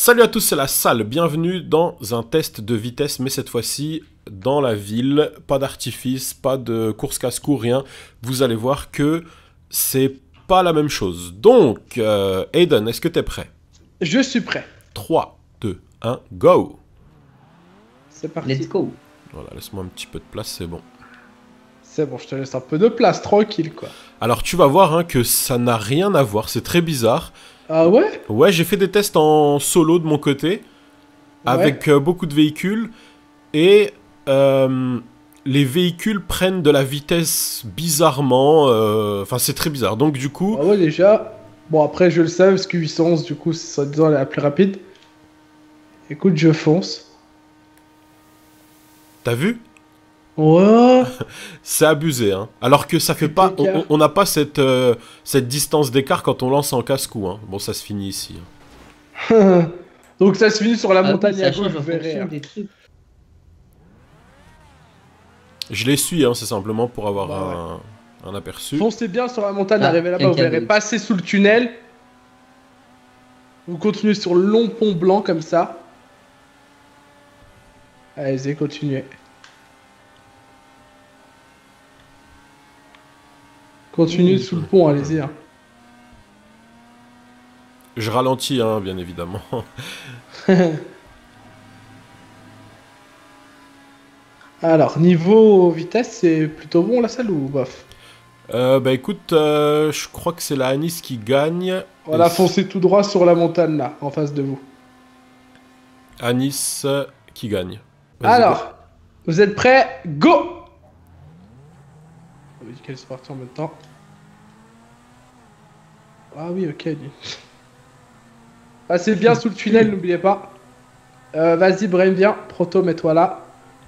Salut à tous, c'est la salle, bienvenue dans un test de vitesse, mais cette fois-ci dans la ville, pas d'artifice, pas de course casse-cou, rien. Vous allez voir que c'est pas la même chose. Donc, Aiden, est-ce que t'es prêt? Je suis prêt. 3, 2, 1, go! C'est parti. Let's go. Voilà, laisse-moi un petit peu de place, c'est bon. C'est bon, je te laisse un peu de place, tranquille quoi. Alors tu vas voir que ça n'a rien à voir, c'est très bizarre. Ah ouais? Ouais, j'ai fait des tests en solo de mon côté, avec beaucoup de véhicules, et les véhicules prennent de la vitesse bizarrement, enfin c'est très bizarre, donc du coup... Ah ouais déjà. Bon après je le sais parce que 811 du coup c'est disant la plus rapide. Écoute, je fonce. T'as vu? Ouais. C'est abusé, hein. Alors que ça fait pas... On n'a pas cette distance d'écart quand on lance en casse-cou, hein. Bon, ça se finit ici. Hein. Donc ça se finit sur la Ah oui, montagne ça à gauche, change vous en verrez. fonction Hein. des trucs. Je les suis, hein, c'est simplement pour avoir Bah un aperçu. Foncez bien sur la montagne, Ah, arrivez là-bas, vous quelqu'un verrez d'autre. passer sous le tunnel. Vous continuez sur le long pont blanc comme ça. Allez-y, continuez. Continuez sous le pont, allez-y. Hein. Je ralentis, hein, bien évidemment. Alors, niveau vitesse, c'est plutôt bon la salle ou bof? Bah écoute, je crois que c'est la Anis qui gagne. Voilà, Et foncez tout droit sur la montagne là, en face de vous. Anis qui gagne. Vas-y, Alors, vous êtes prêts? Go! Oui, qu'elle est partie en même temps. Ah oui, ok. Passez bien sous le tunnel, n'oubliez pas. Vas-y, Brahim, viens. Proto, mets-toi là.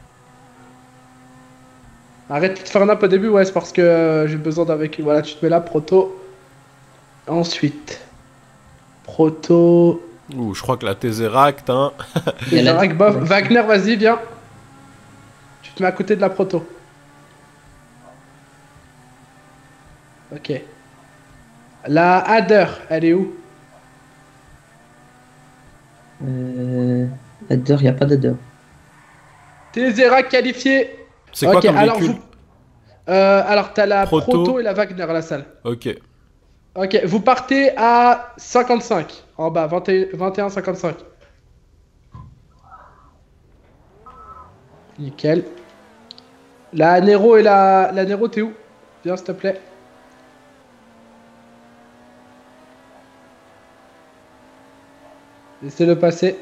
Arrête de faire un up au début, ouais, c'est parce que j'ai besoin d'un véhicule. Voilà, tu te mets là, Proto. Ensuite, Proto. go. Ouh, je crois que la Tesseract, hein. Il y a la- Tesseract, bof. Wagner, vas-y, viens. Tu te mets à côté de la Proto. Ok. La Adder, elle est où? Adder, y a pas d'adder. Tesseract qualifié. C'est quoi Ok, comme alors véhicule? alors t'as la Proto. Proto et la Wagner à la salle. Ok. Ok, vous partez à 55. En bas, 21, 55. Nickel. La Nero et la Nero, t'es où? Viens, s'il te plaît. Laissez-le passer.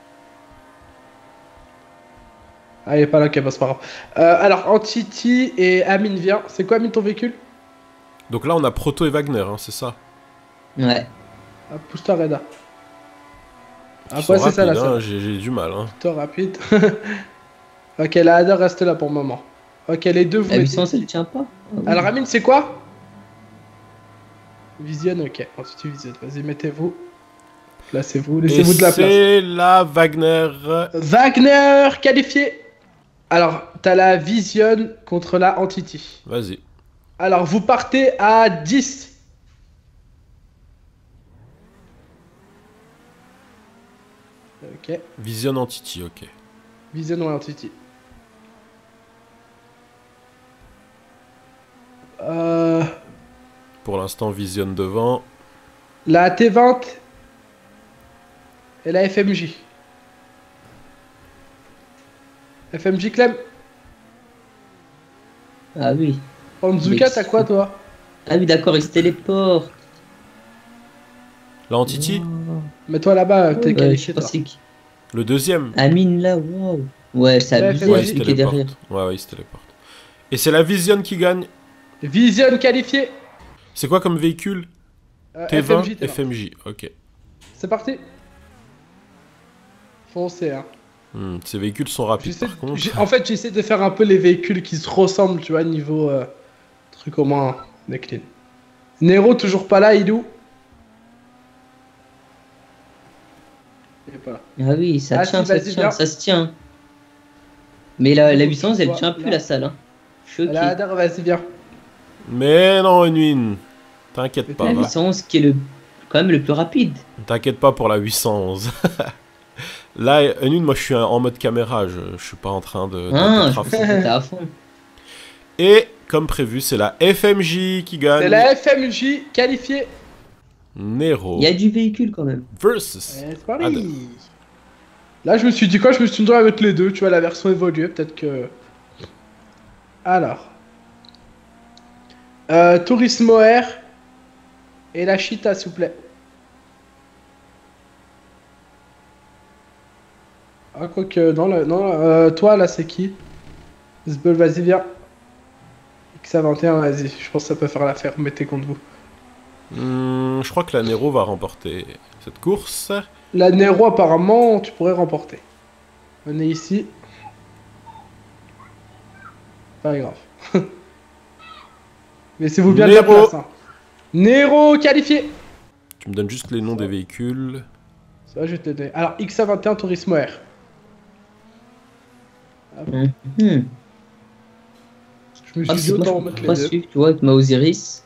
Ah, il est pas là, ok, bah, c'est pas grave. Alors, Antiti et Amine, viens. C'est quoi, Amine, ton véhicule? Donc là, on a Proto et Wagner, hein, c'est ça. Ouais. Ah, pousse-toi, Reda. Ah, Ils sont ouais, c'est ça, la rapides, hein, salle. j'ai du mal, hein. Plutôt rapide. Ok, la Ada reste là pour le moment. Ok, les deux, vous La mettez puissance, ici. elle tient pas. Ah oui. Alors, Amine, c'est quoi? Visionne, ok. Ensuite, tu visionnes. Vas-y, mettez-vous. Placez-vous. Et Laissez-vous de la place. c'est la Wagner. Wagner, qualifié. Alors, t'as la Vision contre la Entity. Vas-y. Alors, vous partez à 10. Ok. Vision Entity, ok. Vision ou Entity. Pour l'instant, Vision devant. La T20 et la FMJ. FMJ Clem. Ah oui. Anzuka, Mais t'as quoi toi? Ah oui, d'accord, il se téléporte. La Entity, Oh. Mets-toi là-bas, t'es Ouais, je qualifié toi. pensais que... le deuxième. Amine là, wow. Ouais, c'est Ouais, abusé, FMJ. Ouais, il se celui qui est téléporte. derrière. Ouais, il se téléporte. Et c'est la Vision qui gagne. Vision qualifié. C'est quoi comme véhicule? T20, FMJ, T20. FMJ, ok. C'est parti. Foncez, hein. Ces véhicules sont rapides J'essaie- par contre. En fait, j'essaie de faire un peu les véhicules qui se ressemblent, tu vois, niveau truc au moins décline. Nero, toujours pas là, il est où? Il est pas là. Ah oui, ça Ah, tient, si, ça vas-y, tient, viens. ça se tient. Mais la Faut puissance, que tu elle tient sois plus là. la salle. Hein. Choqué. La Hadar, vas-y, viens. Mais non, Unwin. T'inquiète Mais pas, La va. puissance qui est le quand même le plus rapide. T'inquiète pas pour la 811. Là, une, moi je suis en mode caméra, je suis pas en train de Ah, d'être à je fond. pensais que t'étais à fond. Et comme prévu, c'est la FMJ qui gagne. C'est la FMJ qualifiée. Nero Il y a du véhicule quand même. versus. C'est parti. Adder. Là, je me suis dit quoi? Je me suis dit avec les deux. Tu vois, la version évoluée, peut-être que. Alors. Turismo R et la Cheetah, s'il vous plaît. Ah, quoique, non, toi, là, c'est qui? Zbul, vas-y, viens. XA21, vas-y. Je pense que ça peut faire l'affaire. Mettez contre vous. Je crois que la Nero va remporter cette course. La Nero, apparemment, tu pourrais remporter. Venez ici. Pas grave. Laissez-vous bien de la Nero. place. Hein. Nero qualifié. Tu me donnes juste les noms des véhicules. Ça va, je vais te le donner. Alors, XA21 Turismo R. Mhm. Je me Ah, suis dit c'est moi, autant je mettre peux les pas deux. suivre, tu vois, avec ma Osiris.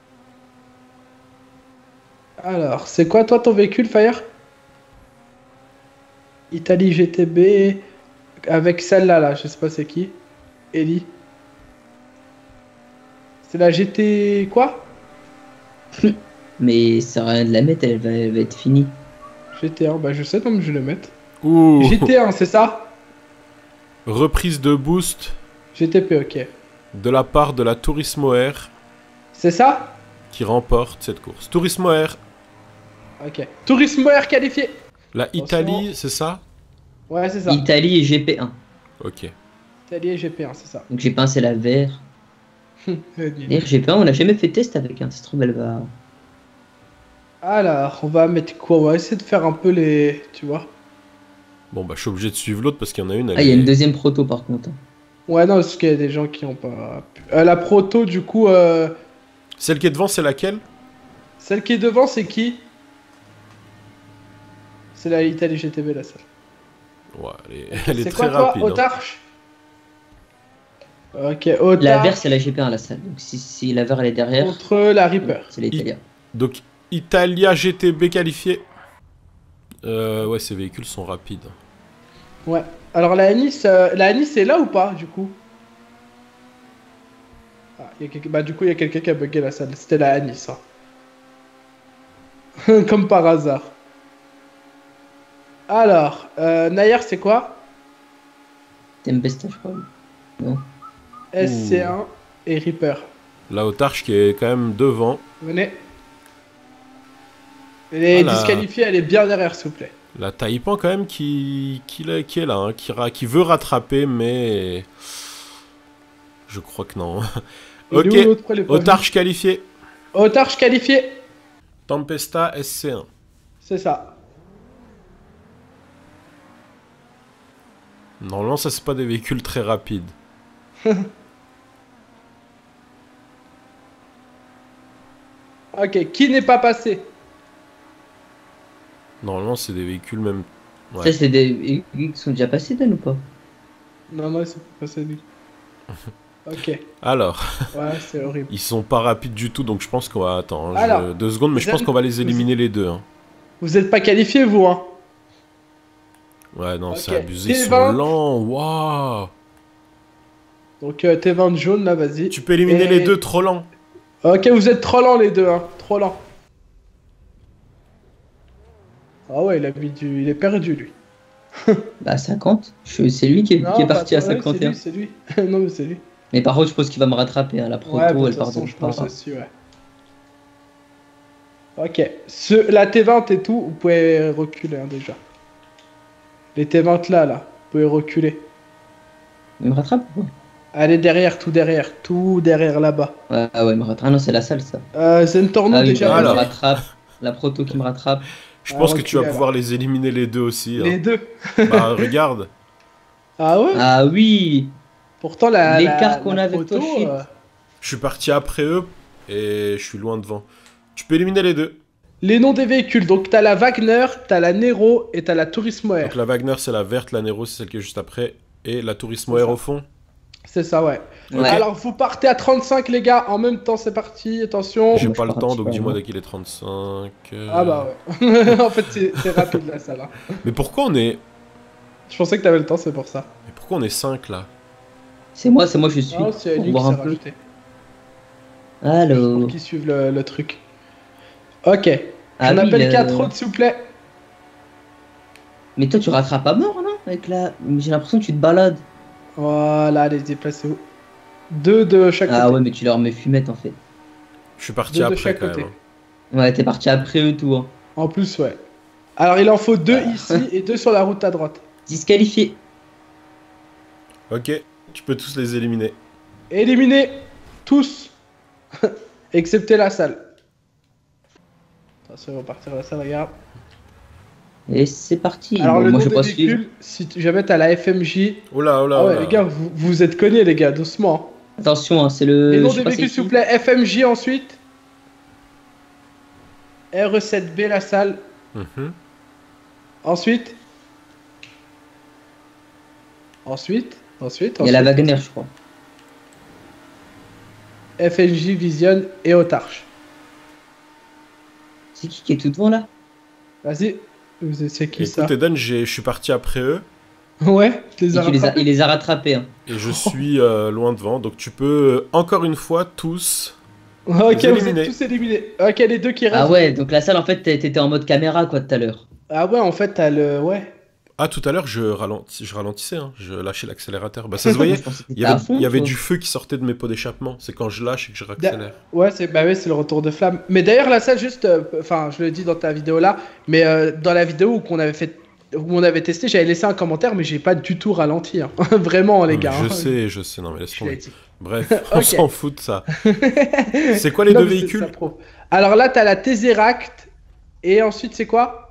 Alors, c'est quoi toi ton véhicule, Fire? Italie GTB avec celle-là, là, je sais pas c'est qui. Ellie. C'est la GT quoi? Mais ça sert à rien de la mettre, elle va être finie. GT1, bah je sais, non, mais je vais le mettre. Ouh, GT1, c'est ça? reprise de boost GTP, ok. de la part de la Turismo R C'est ça? qui remporte cette course. Turismo R, Ok. Turismo R qualifié. la Italie, c'est ça? Ouais, c'est ça. Italie et GP1. Ok. Italie et GP1, c'est ça. Donc GP1 c'est la vert. D'ailleurs GP1 on n'a jamais fait test avec, hein. C'est trop belle va. Alors, on va mettre quoi? On va essayer de faire un peu les... Tu vois? Bon bah je suis obligé de suivre l'autre parce qu'il y en a une. Ah, il y a une deuxième proto par contre. Ouais, non, parce qu'il y a des gens qui ont pas... la proto, du coup... Celle qui est devant, c'est laquelle? Celle qui est devant, c'est qui? C'est la Italie GTB, la salle. Ouais, elle est C'est très quoi, toi? rapide. Hein. Autarche? Ok, Autarche La vert c'est la GP1 la salle. Donc si la vert elle est derrière, contre la Reaper. c'est l'Italia. Donc Italia GTB qualifié. Ouais, ces véhicules sont rapides. Ouais. Alors la Nice est là ou pas, du coup? Ah, bah du coup, il y a quelqu'un qui a bugué la salle. C'était la Nice. Hein. Comme par hasard. Alors, Nayer, c'est quoi? Tempesta je crois. Non. SC1 et Reaper. La Autarche qui est quand même devant. Venez. Elle est Voilà. disqualifiée, elle est bien derrière, s'il vous plaît. La Taipan quand même qui est là, hein, qui veut rattraper, mais je crois que non. Il est Ok, où l'autre, les premiers? Autarche qualifié. Autarche qualifié. Tempesta SC1. C'est ça. Normalement, ça c'est pas des véhicules très rapides. Ok, qui n'est pas passé? Normalement, c'est des véhicules même. Ouais. Ça c'est des véhicules qui sont déjà passés Dan ou pas? Non, non, c'est pas passé lui. Ok, Alors, ouais, c'est horrible. ils sont pas rapides du tout, donc je pense qu'on va attendre. Alors, 2 secondes, mais je pense qu'on va les éliminer les deux. Hein. Vous êtes pas qualifié, vous, hein? Ouais, non, Ok. c'est abusé, ils T20. sont lents. Waouh. Donc, T20 jaune, là, vas-y. Tu peux éliminer Et- les deux, trop lents. Ok, vous êtes trop lents, les deux, hein. Trop lents. Ah ouais, il est perdu, lui. Bah 50. C'est lui qui est Non, parti à pas toi, ouais, 51. C'est lui. Non, mais c'est lui. Mais par contre je pense qu'il va me rattraper, hein. La proto Ouais, bah, de elle toute façon, pardonne je pense pas. aussi, ouais. Ok. La T20 et tout, vous pouvez reculer, hein, déjà. Les T20 là, vous pouvez reculer. Il me rattrape ou Allez derrière, tout derrière là-bas. pas? Ouais, il me rattrape. Ah non, c'est la salle ça. Zentorno Ah oui, déjà. bah, Alors. il me rattrape. La proto qui me rattrape. Je Ah, pense que tu vas reculez, pouvoir les éliminer les deux aussi. Les Hein. deux. Bah, regarde. Ah ouais. Ah oui. Pourtant L'écart qu'on a avec proto, toi, shit. Je suis parti après eux et je suis loin devant. Tu peux éliminer les deux. Les noms des véhicules. Donc t'as la Wagner, t'as la Nero et t'as la Turismo R. Donc la Wagner, c'est la verte, la Nero, c'est celle qui est juste après. Et la Turismo C'est R ça. au fond. C'est ça, ouais. Ouais. Alors, vous partez à 35, les gars. En même temps, c'est parti. Attention. J'ai moi, pas je le pars temps, un petit donc peu dis-moi avant. dès qu'il est 35. Ah bah ouais. En fait, c'est rapide, la salle. Hein. Mais pourquoi on est... Je pensais que t'avais le temps, c'est pour ça. Mais pourquoi on est 5 là? C'est moi, je suis. Non, c'est Pour lui qui voir s'est un peu. rajouté. Allô. Pour qu'ils suivent le truc. Ok. Ah J'en oui, appelle 4 autres, s'il vous plaît. Mais toi, tu rattrapes à mort, non? Avec la... J'ai l'impression que tu te balades. Voilà, allez, déplacez-vous. 2 de chaque Ah côté. ouais, mais tu leur mets fumette en fait. Je suis parti Deux de après chaque quand côté. même. Hein. Ouais, t'es parti après eux, tout. Hein. En plus, ouais. Alors, il en faut 2 ici et 2 sur la route à droite. Disqualifié. Ok, tu peux tous les éliminer. Éliminez tous. Excepté la salle. Attention, on va partir la salle, regarde. Et c'est parti. Alors, Bon, le moi, nom je des vais pas suivre. véhicules, si jamais t'as la FMJ. Oh là, oh là, Ah oh ouais, là. les gars, vous êtes cognés, les gars, doucement. Attention, hein, c'est le. Les noms je sais des pas véhicules, c'est s'il vous qui. plaît. FMJ ensuite. RE7B, la salle. Mhm. Ensuite. Ensuite. Il y a la Wagner, je crois. FNJ, Vision et Autarche. C'est qui est tout devant là? Vas-y. C'est qui ça? Écoute, Eden, je suis parti après eux. Ouais, tu les Et as rattrapés. il les a rattrapés. Hein. Et je suis loin devant. Donc tu peux, encore une fois, tous... Ok, vous éliminés. êtes tous éliminés. Ok, les deux qui restent. Ah ouais, donc la salle, en fait, t'étais en mode caméra, quoi, tout à l'heure. Ah ouais, en fait, t'as le. Ouais. Ah, tout à l'heure, je ralentissais. Hein. Je lâchais l'accélérateur. Bah ça se voyait. Je pensais que Il t'étais y à avait, fond, il y avait toi. du feu qui sortait de mes pots d'échappement. C'est quand je lâche et que je raccélère. Ouais, c'est le retour de flamme. Mais d'ailleurs, la salle, juste. Enfin, je le dis dans ta vidéo là. Mais dans la vidéo où on avait testé, j'avais laissé un commentaire, mais j'ai pas du tout ralenti. Hein. Vraiment, les Non, gars. mais hein. je sais. Non, mais laisse Je l'ai tomber. dit. Bref, on Ok. s'en fout de ça. C'est quoi les Non, deux mais c'est véhicules? ça, pro. Alors là, t'as la Tesseract. Et ensuite, c'est quoi?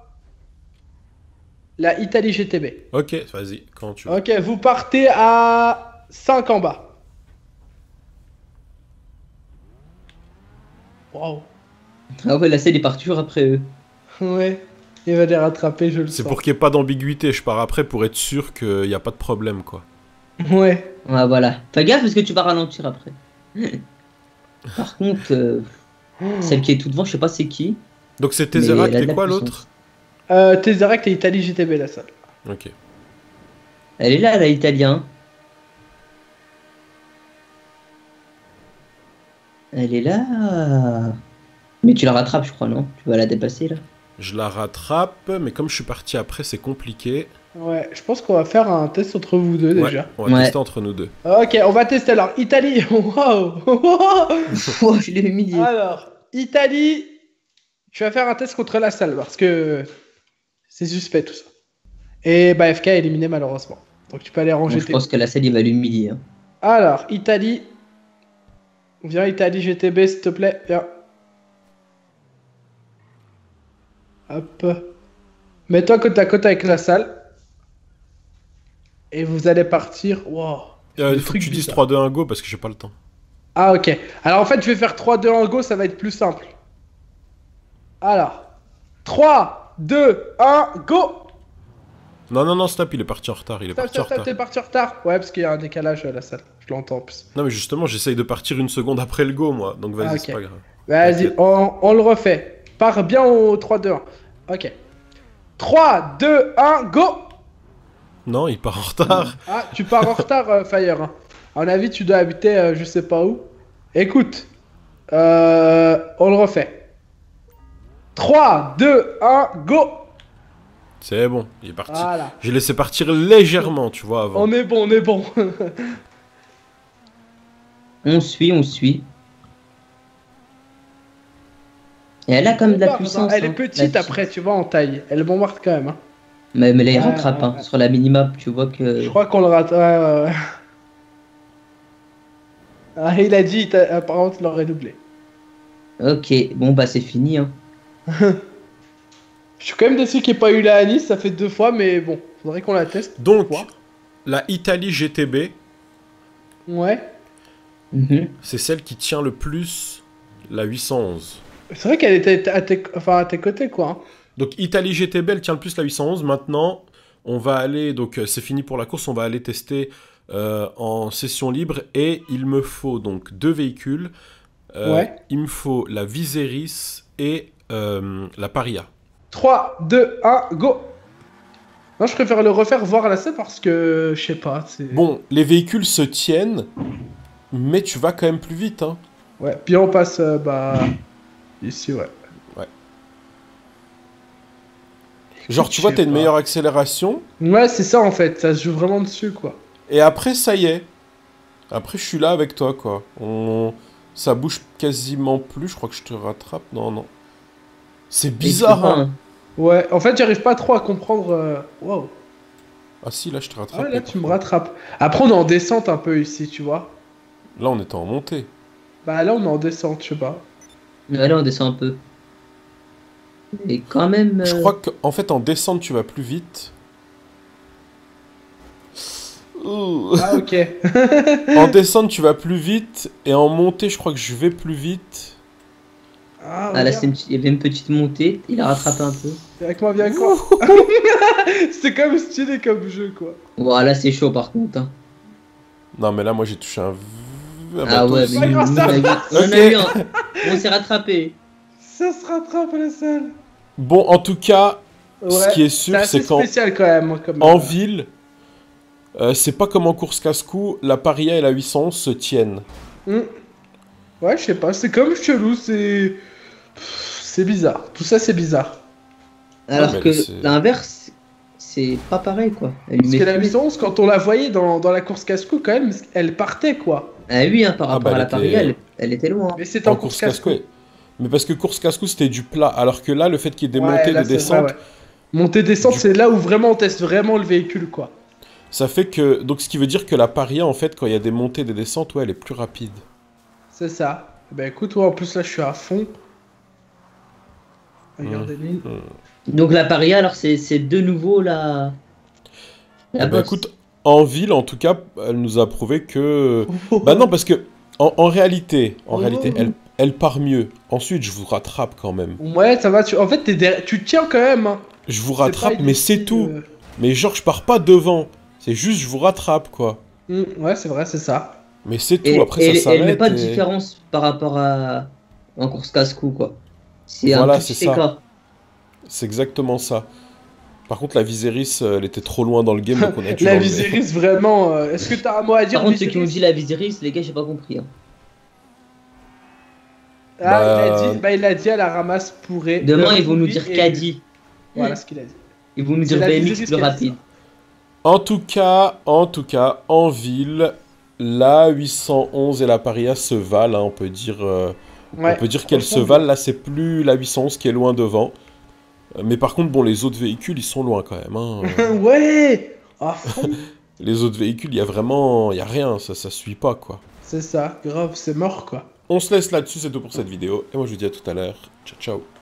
La Italie GTB. Ok, vas-y, quand tu veux. Ok, vous partez à 5 en bas. Waouh. Ah ouais, la salle est partie toujours après eux. Ouais, il va les rattraper, je le C'est sens. pour qu'il n'y ait pas d'ambiguïté. Je pars après pour être sûr qu'il n'y a pas de problème, quoi. Ouais. Ah voilà. Fais gaffe parce que tu vas ralentir après. Par contre, celle qui est tout devant, je sais pas c'est qui. Donc c'est Mais Tesseract elle a de et la quoi puissance. l'autre? Tesseract et Italie GTB, la salle. Ok. Elle est là, la italien. Elle est là. Mais tu la rattrapes, je crois, non? Tu vas la dépasser là. Je la rattrape, mais comme je suis parti après, c'est compliqué. Ouais, je pense qu'on va faire un test entre vous deux déjà. Ouais, on va Ouais. tester entre nous deux. Ok, on va tester alors. Italie. Waouh. Oh, je l'ai humilié. Alors, Italie. Je vais faire un test contre la salle parce que c'est suspect tout ça. Et bah, FK est éliminé malheureusement. Donc tu peux aller ranger Bon, je tes. pense que la salle, il va l'humilier. Hein. Alors, Italie. Viens, Italie GTB, s'il te plaît. Viens. Hop. Mets-toi côte à côte avec la salle. Et vous allez partir. Wow. Il Le faut que truc tu dises bizarre. 3, 2, 1, go parce que j'ai pas le temps. Ah, ok. Alors, en fait, je vais faire 3, 2, 1, go. Ça va être plus simple. Alors. 3, 2, 1, go. Non, non, non, stop, il est parti en retard. Il est Stop, parti en stop, stop, retard. t'es parti en retard. Ouais, parce qu'il y a un décalage à la salle. Je l'entends en plus. Non, mais justement, j'essaye de partir une seconde après le go, moi. Donc vas-y, Ah, ok. c'est pas grave. Vas-y, T'inquiète. on le refait. Pars bien au 3, 2, 1. Ok. 3, 2, 1, go. Non, il part en retard. Ah, tu pars en retard, Fire. Hein. À mon avis, tu dois habiter je sais pas où. Écoute, on le refait. 3, 2, 1, go. C'est bon, il est parti. Voilà. J'ai laissé partir légèrement, tu vois, avant. On est bon, on est bon. On suit, on suit. Et elle a comme de la puissance. Elle hein, est petite la après, tu vois, en taille. Elle bombarde quand même. Hein. Mais là, il Ouais, rattrape. ouais, Hein. ouais. Sur la minimap, tu vois que. Je crois qu'on le rate. Ouais, ouais, ouais. Ah, il a dit, apparemment, tu l'aurais doublé. Ok, bon, bah, c'est fini. Hein. Je suis quand même déçu qu'il n'y ait pas eu la Anis, ça fait 2 fois, mais bon, faudrait qu'on la teste. Donc, Voir. la Italie GTB, Ouais. Mhm. c'est celle qui tient le plus la 811. C'est vrai qu'elle était à tes côtés, quoi. Hein. Donc, Italie GTB, elle tient le plus la 811. Maintenant, on va aller, donc c'est fini pour la course, on va aller tester en session libre et il me faut donc 2 véhicules. Ouais. Il me faut la Viserys et la Paria. 3, 2, 1, go. Non, je préfère le refaire voir la scène parce que, je sais pas, c'est... Bon, les véhicules se tiennent, mais tu vas quand même plus vite, hein. Ouais, puis on passe, ici, ouais. Genre, tu vois, Je t'as sais une pas. meilleure accélération, Ouais, c'est ça, en fait, ça se joue vraiment dessus, quoi. et après, ça y est. Après, je suis là avec toi, quoi. Ça bouge quasiment plus, je crois que je te rattrape. Non, non. C'est Et tu peux bizarre, pas, hein. hein. Ouais, en fait, j'arrive pas trop à comprendre... Wow. Ah si, là, je te rattrape. Ah, là, tu me rattrapes. Après, on est en descente un peu ici, tu vois. Là, on était en montée. Bah, là, on est en descente, je sais pas. Allez, on descend un peu. Et quand même. Je crois qu'en fait, en descente, tu vas plus vite. Ouh. Ah, ok. En descente, tu vas plus vite, et en montée, je crois que je vais plus vite. Ah, Ah là, regarde. il y avait une petite montée, il a rattrapé un peu. Viens avec moi, viens avec moi. C'est comme stylé comme jeu, quoi. Voilà, c'est chaud par contre, hein. Non, mais là, moi, j'ai touché un... Ah bateau ouais, aussi. mais pas grave, ça on en a eu un. On s'est rattrapé. Ça se rattrape à la salle. Bon, en tout cas, Ouais, ce qui est sûr, assez c'est qu'en spécial quand même. Comme, en ville, c'est pas comme en course casse-cou, la Paria et la 811 se tiennent. Hmm. Ouais, je sais pas, c'est comme chelou, c'est... C'est bizarre, tout ça c'est bizarre. Alors mais que c'est- l'inverse, c'est pas pareil quoi. Elle lui Parce met que la fumée. 811, quand on la voyait dans la course casse-cou, quand même, elle partait, quoi. Ah oui, hein, par Ah, rapport bah, à la elle était- Paria, elle était loin. Mais c'était En en course course casse-cou. casse-cou. Mais parce que course casse-cou, c'était du plat, alors que là, le fait qu'il y ait des Ouais, montées, là, des c'est descentes, vrai, ouais. Montée-descente, Du- c'est là où vraiment on teste vraiment le véhicule, quoi. ça fait que... Donc, ce qui veut dire que la Paria, en fait, quand il y a des montées, des descentes, ouais, elle est plus rapide. C'est ça. Bah écoute, ouais, en plus là je suis à fond. Regardez mine. Donc la Paria, alors c'est de nouveau la. Eh La ben, bosse. écoute, en ville, en tout cas, elle nous a prouvé que... Bah non, parce que, en réalité, elle part mieux. Ensuite, je vous rattrape quand même. Ouais, ça va, en fait tu tiens quand même. Hein. Je vous C'est rattrape, pas mais ici, c'est tout. Mais genre, je pars pas devant. C'est juste, je vous rattrape, quoi. Ouais, c'est vrai, c'est ça. Mais c'est tout, Et, après et ça elle met s'arrête. pas de et- différence par rapport à en course casse-cou quoi. C'est Voilà, un petit c'est ça. écart. C'est exactement ça. Par contre, la Viserys, elle était trop loin dans le game, donc on a dû La l'enlever. Viserys, vraiment. Est-ce que t'as un mot à dire Par contre, ceux qui ont Viserys dit la Viserys, les gars, j'ai pas compris, hein. Ah, il a dit à la ramasse pourrait. Demain, ils vont nous dire et- Caddy. Voilà ce qu'il a dit. Ils vont nous C'est dire la BMX Viserys plus qui a dit rapide. En tout cas, en ville, la 811 et la Paria se valent, hein, on peut dire... Ouais, On peut dire qu'elles se franchement, valent, là c'est plus la 811 qui est loin devant. Mais par contre, bon, les autres véhicules, ils sont loin quand même. Hein. Ouais. À fond. Les autres véhicules, il y a vraiment... Il y a rien, ça suit pas, quoi. C'est ça, grave, c'est mort quoi. On se laisse là-dessus, c'est tout pour cette vidéo. Et moi, je vous dis à tout à l'heure. Ciao, ciao.